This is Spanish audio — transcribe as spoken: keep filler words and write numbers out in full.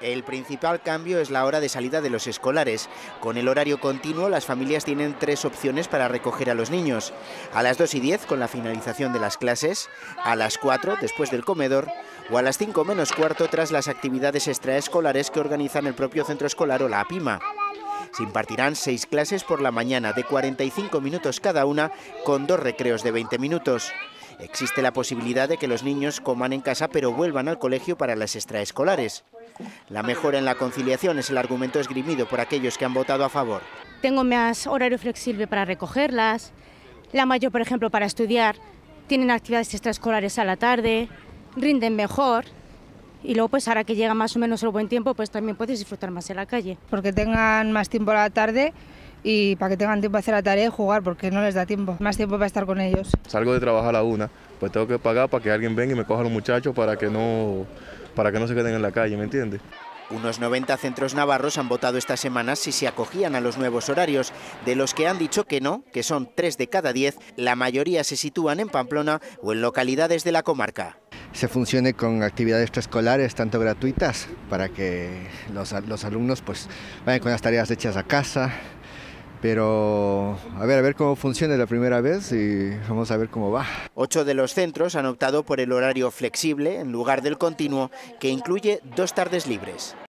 El principal cambio es la hora de salida de los escolares. Con el horario continuo, las familias tienen tres opciones para recoger a los niños. A las dos y diez, con la finalización de las clases, a las cuatro, después del comedor, o a las cinco menos cuarto, tras las actividades extraescolares que organizan el propio centro escolar o la APIMA. Se impartirán seis clases por la mañana, de cuarenta y cinco minutos cada una, con dos recreos de veinte minutos. Existe la posibilidad de que los niños coman en casa pero vuelvan al colegio para las extraescolares. La mejora en la conciliación es el argumento esgrimido por aquellos que han votado a favor. Tengo más horario flexible para recogerlas. La mayor, por ejemplo, para estudiar, tienen actividades extraescolares a la tarde, rinden mejor. Y luego, pues ahora que llega más o menos el buen tiempo, pues también puedes disfrutar más en la calle. Porque tengan más tiempo a la tarde y para que tengan tiempo a hacer la tarea y jugar, porque no les da tiempo, más tiempo para estar con ellos. Salgo de trabajar a la una, pues tengo que pagar para que alguien venga y me coja a los muchachos para que no, para que no se queden en la calle, ¿me entiendes? Unos noventa centros navarros han votado esta semana si se acogían a los nuevos horarios. De los que han dicho que no, que son tres de cada diez, la mayoría se sitúan en Pamplona o en localidades de la comarca. Se funcione con actividades extraescolares, tanto gratuitas, para que los, los alumnos pues vayan con las tareas hechas a casa. Pero a ver, a ver cómo funciona la primera vez y vamos a ver cómo va. Ocho de los centros han optado por el horario flexible en lugar del continuo, que incluye dos tardes libres.